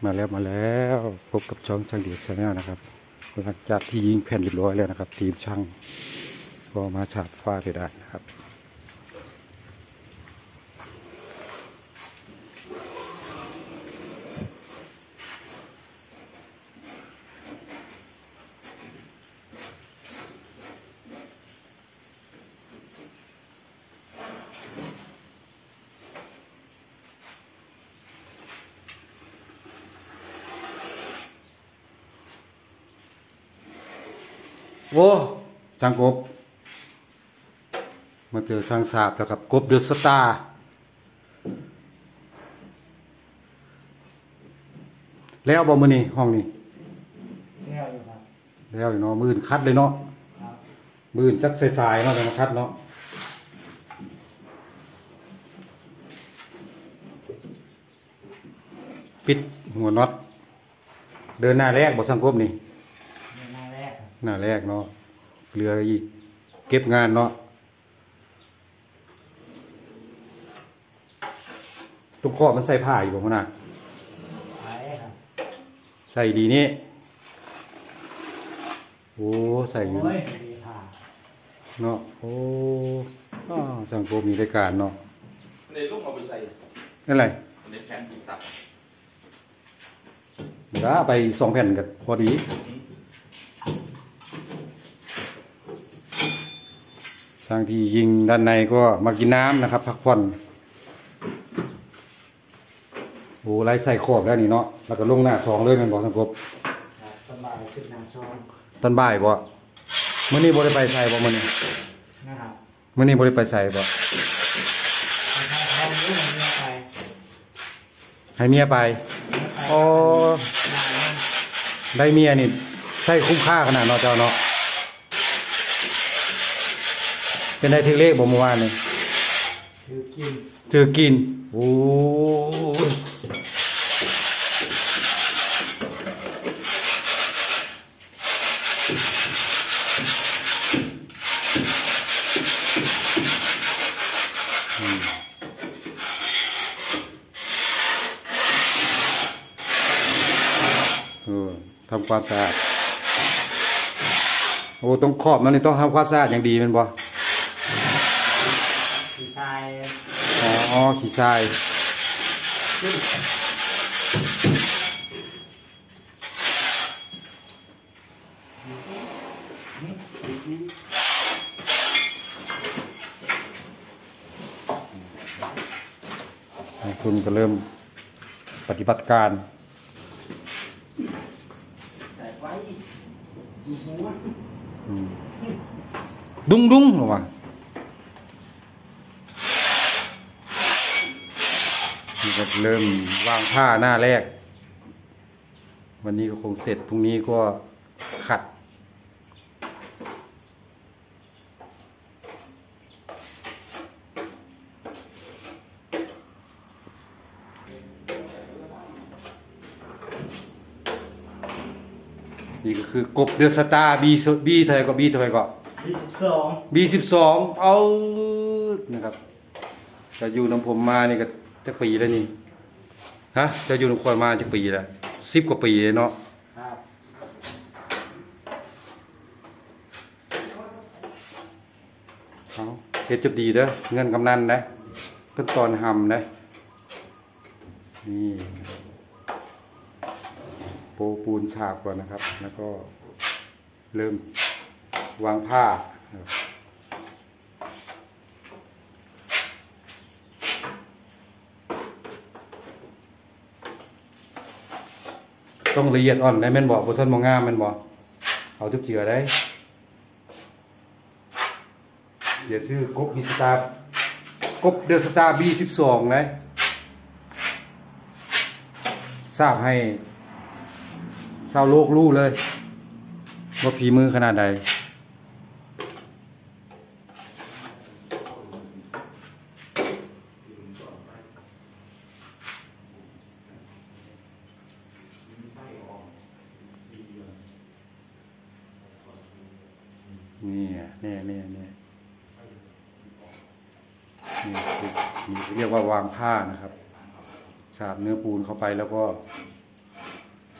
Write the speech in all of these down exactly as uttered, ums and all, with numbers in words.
มาแล้วมาแล้วพบกับช่องช่างเดียดชาแนลนะครับหลังจากที่ยิงแผ่นเรียบร้อยแล้วนะครับทีมช่างก็มาฉาบฝ้าเพดานนะครับโอ้ช่างกบมาเจอช่างสาบแล้วครับกบเดอะสตาร์แล้วบ่มื้อนี้ห้องนี้แล้วอยู่ครับแล้วอยู่เนาะมื้ออื่นคัดเลยเนาะครับมื้ออื่นจักสายๆเนาะจะมาคัดเนาะปิดหัวน็อตเดินหน้าแรกบ่ช่างกบนี่หน้าแรกหน้าแรกเนาะเหลืออีกเก็บงานเนาะทุกข้อมันใส่ผ้าอยู่บ่พุ่นน่ะใช่ครับใส่ดีนี่โอ้ใส่อยู่โอ้ยดีผ่าเนาะโอ้อ้อสังคมมีรายการเนาะในลูกเอาไปใส่นั่นไรในแผ่นติดตัดเดี๋ยวเอาไปสองแผ่นกันพอดีทางที่ยิงด้านในก็มากินน้ำนะครับพักผ่อนโอ้ไล่ใส่ขอบแล้วนี่เนาะแล้วก็ลงหน้าสองเลยมันบอกสังคมสบายขึ้นหน้าซองตอนบ่ายบ่มื้อนี้บ่ได้ไปใส่บ่มื้อนี้นะครับมื้อนี้บ่ได้ไปใส่บ่เอาเรื่องนี้ไปให้เมียไปอ๋อได้เมียนี่ใส่คุ้มค่าขนาดเนาะเจ้าเนาะเป็นได้ถึงเลขบ่เมื่อวานนี่ถือกินถือกินโอ้ทำความสะอาดโอ้ต้องขอบมันนี่ต้องทำความสะอาดอย่างดีมันบ่ขี้ทรายอ๋อขี้ทรายคุณก็เริ่มปฏิบัติการดุ้งดุ้งหรอวะนี่ก็เริ่มวางผ้าหน้าแรกวันนี้ก็คงเสร็จพรุ่งนี้ก็ขัดนี่ก็คือกบเดือดสตาร์บีบีเท่าไหร่ก็บีเท่าไหร่ก็บีสิบสองบีสิบสองเอานะครับจะอยู่น้ำผมมานี่ก็จะปีแล้วนี่ฮะจะอยู่น้ำควายมาจะปีแล้วสิบกว่าปีเลยเนาะครับเอาเฮ็ดจบดีเด้อเงินกำนันนะเพิ่งตอนหำนะนี่โปปูนฉาบก่อนนะครับแล้วก็เริ่มวางผ้าต้องละเอียดอ่อนได้แม่นบอกโปรซันมองงามแม่นบอกเอาทุบเจือได้เสียชื่อกบบีสตาร์กบเดอะสตาร์บีสิบสองนะทราบให้ชาวโลกรู้เลยว่าฝีมือขนาดใดนี่นี่นี่นี่นี่เรียกว่าวางผ้านะครับฉาบเนื้อปูนเข้าไปแล้วก็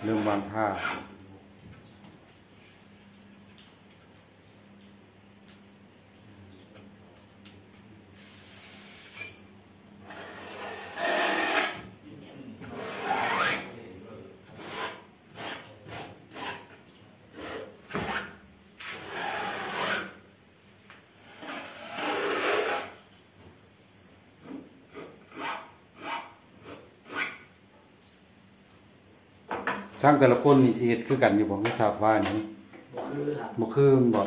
เริ่มวางผ้าช่างแต่ละคนนี่สิเฮ็ดคือกันอยู่บ่คือชาวฟ้านี่บ่คือครับบ่คือมันบ่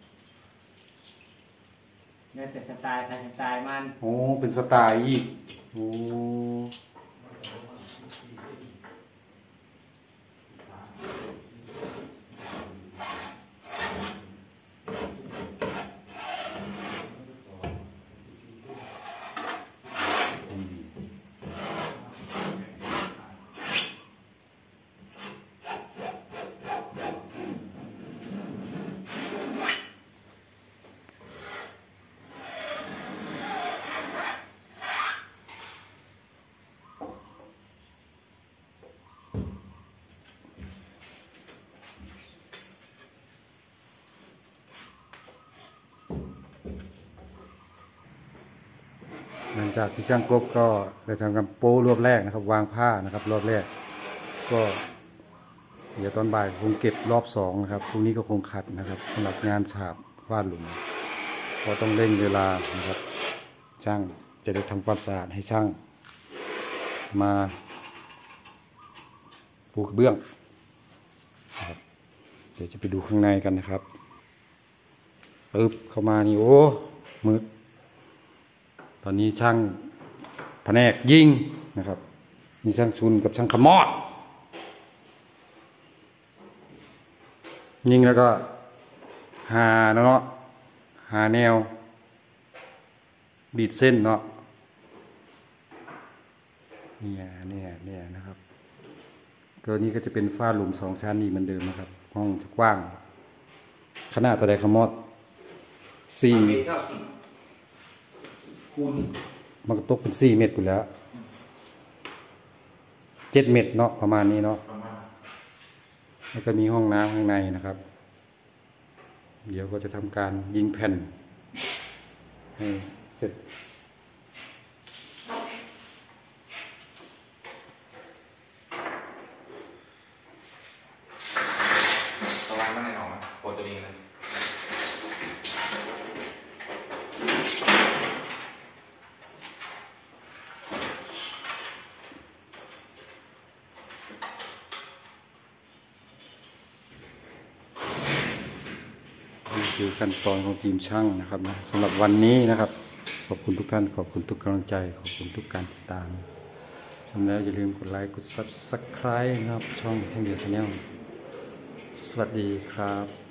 แล้วแต่สไตล์ใครสไตล์มันโอ้เป็นสไตล์อีกโอ้หลังจากที่ช่างกบก็ได้ทำการโป้รอบแรกนะครับ วางผ้านะครับรอบแรก ก็เดี๋ยวตอนบ่ายคงเก็บรอบสองนะครับพรุ่งนี้ก็คงขัดนะครับสำหรับงานฉาบวาดหลุมก็ต้องเร่งเวลานะครับช่างจะได้ทำความสะอาดให้ช่างมาปูกระเบื้องนะครับเดี๋ยวจะไปดูข้างในกันนะครับปึ๊บเข้ามานี่โอ้มืดตอนนี้ช่างแผนกยิงนะครับนี่ช่างซุนกับช่างขมอดยิงแล้วก็หาเนาะหาแนวบีดเส้นเนาะเนี่ยเนี่ยเนี่ยนะครับตัวนี้ก็จะเป็นฝ้าหลุมสองชั้นนี่เหมือนเดิมนะครับห้องจะกว้างขนาดตะไดขมอดสี่คูณมันก็ตกเป็นสี่เมตรอยู่แล้วเจ็ดเมตรเนาะประมาณนี้เนาะแล้วก็มีห้องน้ำข้างในนะครับเดี๋ยวก็จะทำการยิงแผ่นให้เสร็จประมาณนั้นไงออกมาโปรตัวนี้เลยนี่คือขั้นตอนของทีมช่างนะครับนะสำหรับวันนี้นะครับขอบคุณทุกท่านขอบคุณทุกกำลังใจขอบคุณทุกการติดตามชมแล้วอย่าลืมกดไลค์กด ซับสไครบ์ นะครับช่องช่างเดียวชาแนลสวัสดีครับ